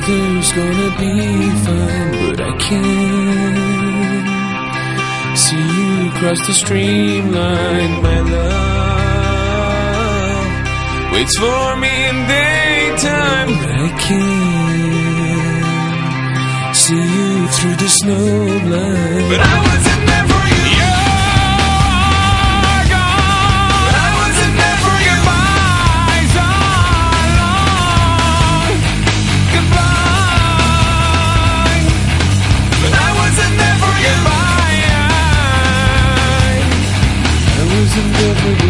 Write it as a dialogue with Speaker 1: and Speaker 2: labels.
Speaker 1: everything's gonna be fine, but I can't see you cross the streamline. My love waits for me in daytime, but I can't see you through the snow blind. But I wasn't there for you. You're gone. But I wasn't there for you. Goodbye so long. Goodbye. But I wasn't there for you. Goodbye. I wasn't there for you.